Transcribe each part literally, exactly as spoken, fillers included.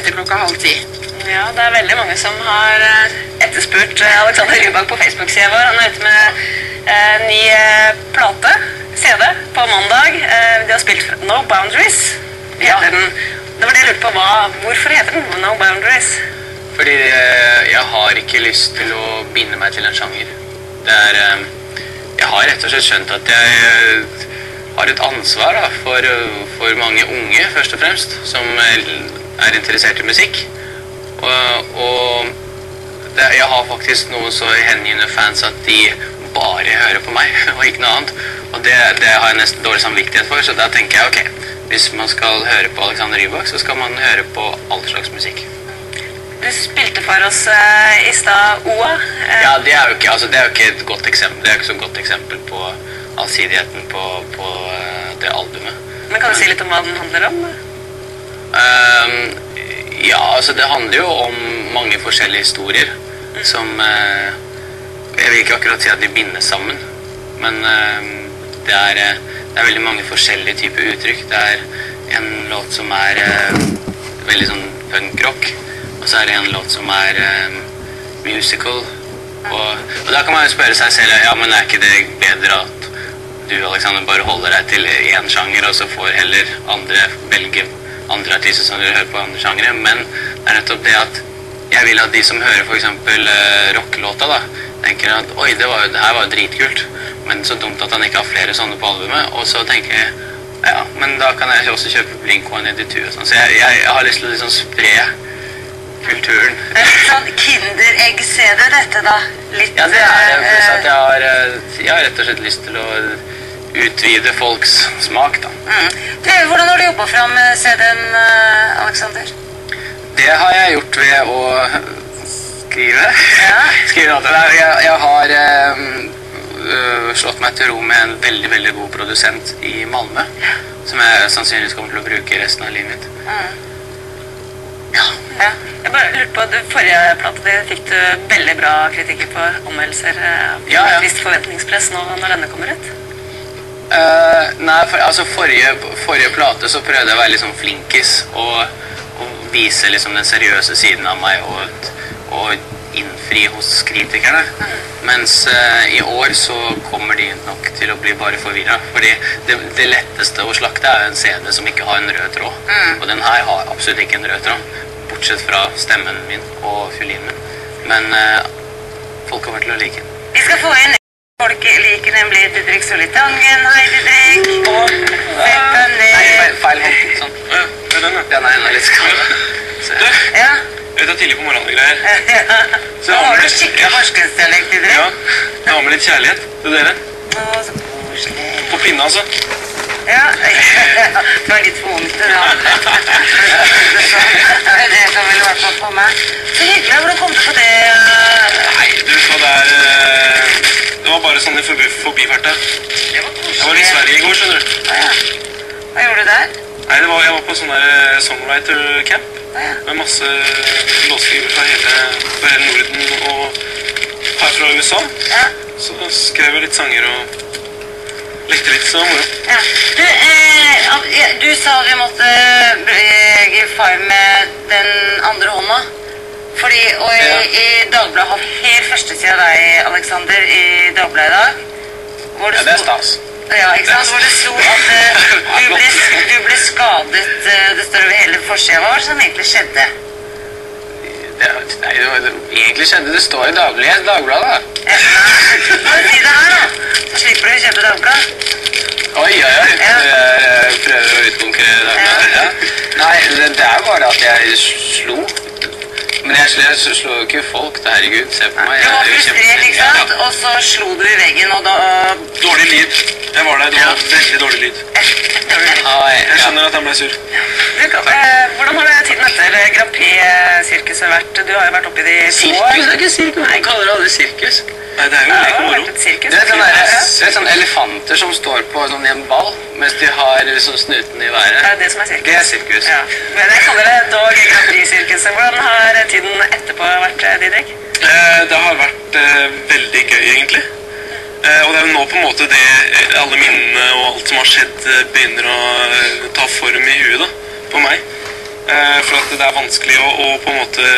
etter klokka halv ti. Ja, det er veldig mange som har etterspurt Alexander Rybak på Facebook-siden vår. Han er ute med eh, ny eh, plate, C D, på mandag. Eh, de har spilt No Boundaries. Ja. Den. Det var det jeg lurte på. Hva, hvorfor heter den No Boundaries? Fordi eh, jeg har ikke lyst til å binde meg til en sjanger. Det er, eh, jeg har rett og slett skjønt at jeg eh, har et ansvar da, for, for mange unge, først og fremst, som er interessert i musikk. Og, og det, jeg har faktisk noen så hengivende fans at de bare hører på meg, og ikke noe annet. Og det, det har jeg nesten dårlig samvittighet for, så da tenker jeg, ok, hvis man skal høre på Alexander Rybak, så skal man høre på all slags musikk. Du spilte for oss uh, i stad O A. Uh, ja, det er jo ikke, altså, det er jo ikke et godt eksempel, det er ikke så godt eksempel på allsidigheten på, på uh, det albumet. Men kan du si litt om hva den handler om? Um, ja, altså det handler jo om mange forskjellige historier mm. som, uh, jeg vil ikke akkurat si at de bindes sammen, men uh, det, er, uh, det er veldig mange forskjellige typer uttrykk. Det er en låt som er uh, veldig sånn punk-rock, og så er det en låt som er uh, musical, og, og da kan man jo spørre seg selv, ja, men er ikke det bedre at du, Alexander, bare holder deg til en sjanger, og så får heller andre velge andre artister som vil høre på andre sjangere, men det er nettopp det at jeg vil at de som hører for eksempel uh, rocklåta da, tenker at, oi, det, var, det her var dritkult, men så dumt at han ikke har flere sånne på albumet, og så tenker jeg, ja, men da kan jeg også kjøpe Blink one eighty-two og sånn, så jeg, jeg, jeg har lyst til å liksom spre kulturen. Det er litt sånn kinderegg-C D dette da? Litt, ja, det er det, pluss at jeg har, jeg har rett og slett lyst til å utvide folks smak da. Mm. Du, hvordan har du jobbet fram C D-en, Alexander? Det har jeg gjort ved å skrive. Ja. skrive noe. Jeg, jeg har øh, slått meg til ro med en veldig, veldig god produsent i Malmö, som jeg sannsynligvis kommer til å bruke resten av livet mitt. Mm. Ja. Ja. Jeg bare lurte på, du, forrige plate det fikk du veldig bra kritikker på anmeldelser. Ja, ja. Et visst forventningspress nå når denne kommer ut? Uh, nei, for, altså forrige, forrige plate så prøvde jeg å være liksom flinkis og, og vise liksom den seriøse siden av meg og, og innfri hos kritikerne. Mm. Mens uh, i år så kommer de nok til å bli bare forvirret. Fordi det, det letteste å slakte er en C D som ikke har en rød tråd. Mm. Og den her har absolutt ikke en rød tråd, bortsett fra stemmen min og fiolinen min. Men uh, folk kommer til å like den. Vi skal få inn folk liker nemlig Didrik Solitangen. Hei, Didrik. Og Sett deg ned. Nei, feil, feil hånd. Sånn. Ja, det er den, ja. Ja, nei, den er litt skada. Du, Ja. jeg vet det er tidlig på morgenen og greier. Ja. Så Nå jeg har du litt- skikkelig ja. forskningsdialekt, Didrik. Ja, jeg har med litt kjærlighet til dere. Å, så koselig. På pinne, altså. Ja, det var litt for vondt, da. Det kan vel i hvert fall på meg. Så hyggelig, hvordan kom du på det? Nei, du, så det er... eh, Det var bare sånn i forbi forbiferte. Det var koselig. Jeg var i Sverige i går, skjønner du. Å, ja. Hva gjorde du der? Nei, det var, jeg var på sånn der songwriter camp. Å, ja. Med masse låtskrivere fra hele, fra hele Norden og her fra U S A. Ja. Så skrev jeg litt sanger og lekte litt, så moro. Ja. Du, eh, Al- ja, du sa vi måtte eh, give five med den andre hånda. Fordi, og i, Ja. i Dagbladet har helt første siden av deg, Alexander, i Dagbladet i dag. Hvor Ja, det er sto- stas. Ja, ikke sant? Hvor det sto at eh, du, ble, du ble skadet, eh, det står over hele forsiden. Hva var det som egentlig skjedde? Det, nei, det, var- det, egentlig skjedde det står i Dagbladet, Dagbladet da. Ja. Hva si det her da? Så slipper du å kjøpe Dagbladet. Oi, oi, oi. Ja. Det er, eh, prøver å utkonkurrere Dagbladet. Ja. Nei, det, det er bare at jeg slo. Men jeg slo, jeg slo jo ikke folk, det herregud, se på meg. Du jeg var er jo frustrert, kjempe- ikke sant? Og så slo du i veggen, og da... Dårlig lyd. Jeg var der, det var veldig dårlig lyd. Ja, jeg, Jeg ja. skjønner at han ble sur. Du, kan- eh, hvordan har det tiden etter Grand Prix-sirkuset vært? Du har jo vært oppe i de to år. Sirkus, det er ikke sirkus. Man kaller det aldri sirkus. Nei, det er jo Ja, lek det og har moro. vært et sirkus. Det er sånne, Ja, der, det er sånne elefanter som står på sånn i en ball, mens de har sånn snuten i det været. er det som er sirkus. Det er sirkus. Ja. Men jeg kaller det dog Grand Prix-sirkuset. Hvordan har tiden etterpå vært, Didrik? Eh, Det har vært eh, veldig gøy, egentlig. Eh, og det er jo nå på en måte det eh, alle minnene og alt som har skjedd eh, begynner å eh, ta form i huet da, på meg. Eh, for at det er vanskelig å, å på en måte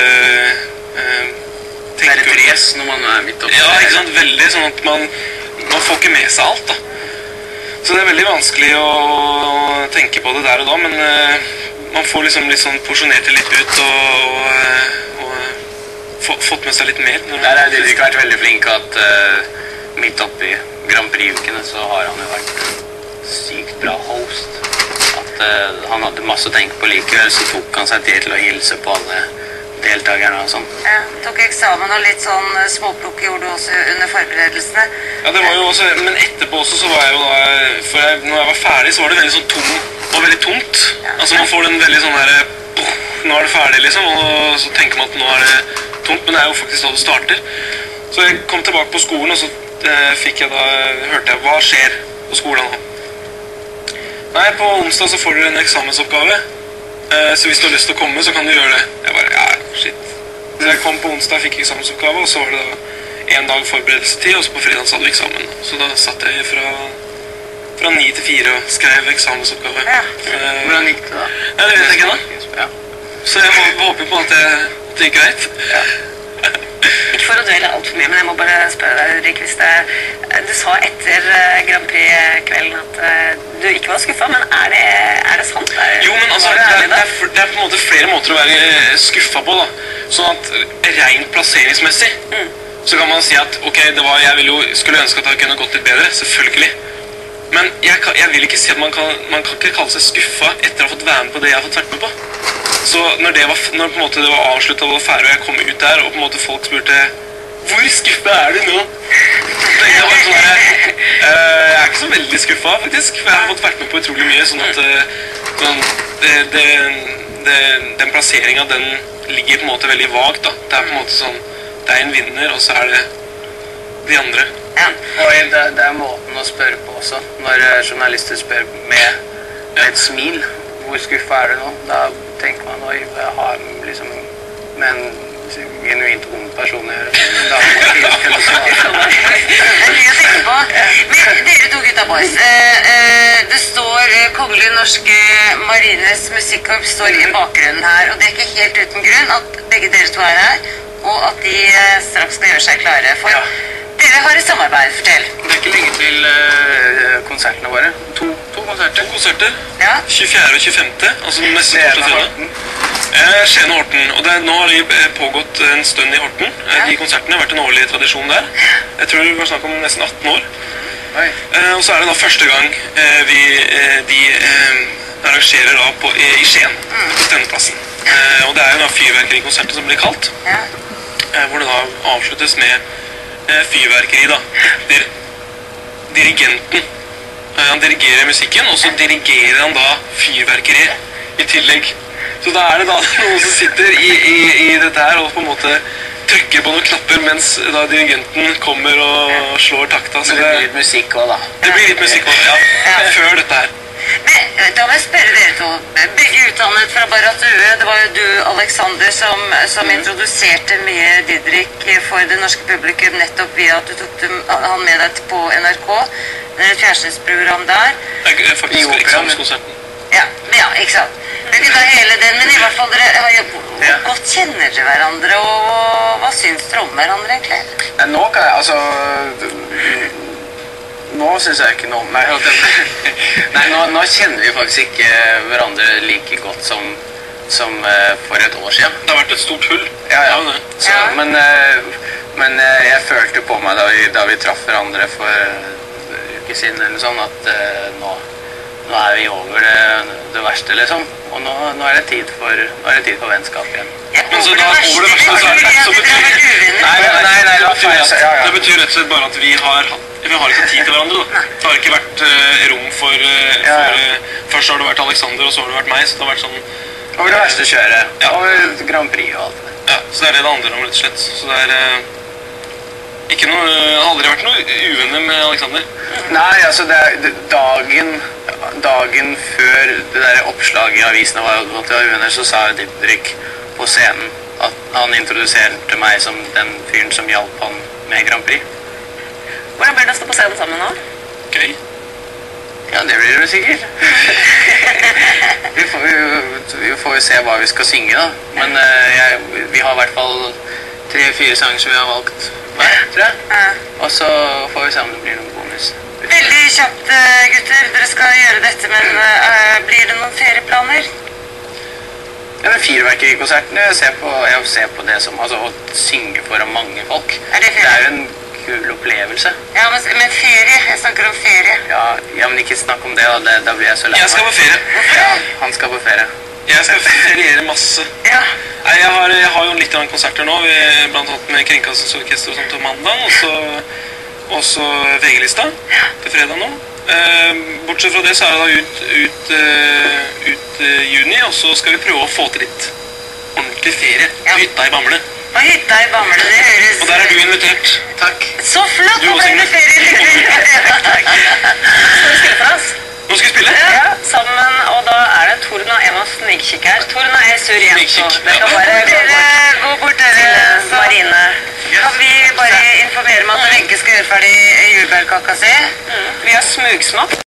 eh, Det er et race når man er midt oppi. Ja, ikke sant? Veldig sånn at man, man får ikke med seg alt, da. Så det er veldig vanskelig å tenke på det der og da, men eh, man får liksom litt sånn porsjonert det litt ut og, og, og få, fått med seg litt mer. Der har Didrik vært veldig flink at uh, midt oppi Grand Prix-ukene så har han jo vært sykt bra host. At uh, han hadde masse å tenke på likevel, så tok han seg tid til å hilse på alle deltakerne og sånn. Ja, tok eksamen og litt sånn småplukk gjorde du også under forberedelsene. Ja, det var jo også, men etterpå også så var jeg jo da, for jeg, når jeg var ferdig så var det veldig sånn tom og veldig tomt. Ja. Altså man får den veldig sånn der, oh, nå er det ferdig liksom, og så tenker man at nå er det tomt, men det er jo faktisk da det starter. Så jeg kom tilbake på skolen, og så eh, fikk jeg da, hørte jeg, hva skjer på skolen nå? Nei, på onsdag så får du en eksamensoppgave, eh, så hvis du har lyst til å komme så kan du gjøre det. Jeg bare, ja, shit. Så jeg kom på onsdag, fikk eksamensoppgave, og så var det da en dag forberedelsetid, og så på fredag hadde vi eksamen. Så da satt jeg fra, fra ni til fire og skrev eksamensoppgave. Ja. Eh, Hvordan gikk det da? Ja, det vet jeg ikke da. Ja. Så jeg håper, håper på at det, at det gikk greit. Ja. Ikke for å dvele alt for mye, men jeg må bare spørre deg, Ulrik, hvis det, du sa etter eh, Grand Prix-kvelden at eh, du ikke var skuffet, men er det, er det sant? Er, Jo, men altså, var det du er, ærlig det, da? er, det er på en måte flere måter å være skuffet på, da. Sånn at rent plasseringsmessig, Mm. så kan man si at, ok, det var, jeg vil jo, skulle ønske at det kunne gått litt bedre, selvfølgelig. Men jeg, kan, jeg vil ikke si at man kan, man kan ikke kalle seg skuffet etter å ha fått være med på det jeg har fått vært med på. Så når det var, når på en måte det var avsluttet og det var ferdig, og jeg kom ut der, og på en måte folk spurte, hvor skuffet er du nå? Så jeg, var sånn der, øh, jeg er ikke så veldig skuffet, faktisk, for jeg har fått vært med på utrolig mye, sånn at øh, sånn, det, det, det, den plasseringen, den ligger på en måte veldig vagt, da. Det er på en måte sånn, det er en vinner, og så er det de andre. Ja. Og det, det er måten å spørre på også. Når eh, journalister spør med, med et smil, hvor skuffet er du nå? Da tenker man, oi, jeg har liksom med en genuint ond person å gjøre. Da må man ikke kunne svare. Det er mye å tenke på. Men dere to gutta boys, eh, eh, det står eh, Kongelige Norske Marines Musikkorps står i bakgrunnen her, og det er ikke helt uten grunn at begge dere to er her, og at de eh, straks skal gjøre seg klare for. Ja. Dere har et samarbeid, fortell. Det er ikke lenge til eh, konsertene våre. To, to konserter. To konserter, Ja. tjuefjerde og tjuefemte, altså den neste Skien og torsdag Horten. Eh, Skien og Horten, og det, nå har de eh, pågått en stund i Horten. Eh, Ja. De konsertene har vært en årlig tradisjon der. Jeg tror det var snakk om nesten atten år. Oi. Eh, og så er det da første gang eh, vi, eh, de eh, arrangerer da på, i, i Skien, på Stendeplassen. Eh, og det er jo da fyrverkerikonsertet som blir kalt, Ja. eh, hvor det da avsluttes med eh, fyrverkeri da, etter dirigenten. Eh, han dirigerer musikken, og så dirigerer han da fyrverkeri i tillegg. Så da er det da noen som sitter i, i, i dette her og på en måte trykker på noen knapper mens da dirigenten kommer og slår takta. Så Men det det, blir litt musikk også da. det blir litt musikk også, ja. Ja. Før dette her. Men eh, da må jeg spørre dere to. Begge utdannet fra Barrat Due. Det var jo du, Alexander, som, som introduserte mye Didrik for det norske publikum nettopp via at du tok dem, han med deg på N R K. Det er et fjernsynsprogram der. Det er I faktisk operaen. eksamenskonserten. Ja, ja, ikke sant. Det er ikke da hele den, men i hvert fall dere har jo hvor Ja. godt kjenner dere hverandre, og hva syns dere om hverandre egentlig? Nei, nå kan jeg, altså... Nå synes jeg ikke noe om meg. Nei, nå, nå kjenner vi faktisk ikke hverandre like godt som, som eh, for et år siden. Det har vært et stort hull. Ja, ja. Det. Så, Ja. Men, eh, men eh, jeg følte på meg da vi, da vi traff hverandre for en uke siden eller sånn, at eh, nå, nå er vi over det, det verste, liksom. Og nå, nå er det tid for, nå er det tid for vennskap igjen. Ja, Men så over da, det over det verste, verste, så er det, så dere betyr, har vært uvenner. Nei, nei, nei, nei, det, betyr at, ja, ja. det betyr rett og slett bare at vi har, hatt- vi har ikke tid til hverandre. Da. Det har ikke vært eh, rom for, eh, Ja, for ja. eh, først har det vært Alexander, og så har det vært meg. Så det har vært sånn, Over det verste kjøret. Ja. Over Grand Prix og alt det. ja, så det er det det handler om, rett og slett. Så det er eh, ikke noe, det har aldri vært noe uvenner med Alexander. Nei, altså det er det, dagen, dagen før det der oppslaget i avisene var at jeg var uvenner, så sa Didrik på scenen at han introduserte meg som den fyren som hjalp han med Grand Prix. Hvordan blir det å stå på scenen sammen nå? Gøy. Ja, det blir det sikkert. vi, får, vi, vi får jo se hva vi skal synge, da. Men uh, jeg, vi har i hvert fall tre-fire sanger som vi har valgt hver, tror jeg. Ja. Og så får vi se om det blir noen bonus. Veldig kjapt, eh, gutter. Dere skal gjøre dette, men eh, blir det noen ferieplaner? Ja, men fyrverkerikonsertene, jeg ser på, jeg ser på det som altså, å synge foran mange folk. Er det ferie? Det er jo en kul opplevelse. Ja, men, men ferie. Jeg snakker om ferie. Ja, ja, men ikke snakk om det, da, det, da blir jeg så lei meg. Jeg skal på ferie. Ja, han skal på ferie. Jeg skal feriere masse. Ja. Nei, jeg har, jeg har jo litt av konserter nå, vi, blant annet med Kringkastningsorkester og sånt på mandag, og så, og så V G-lista til fredag nå. Eh, bortsett fra det så er det da ut, ut, uh, ut uh, juni, og så skal vi prøve å få til litt ordentlig ferie på Ja. hytta i Bamble. Og hytta i Bamble, det høres... Og der er du invitert. Takk. Så flott! Du Nå også, ble det Ingrid. ferie! Ja, takk. Skal vi spille for oss? Nå skal vi spille. Ja, sammen, og da er det Torna og Emma snikkikk her. Torna er sur igjen, så Snikkikk. det skal bare gå Dere, bort gå bort til dere. eh, Så Marine. kan vi bare informere om at Wenche skal gjøre ferdig jordbærkaka si. Vi har smugsmakt.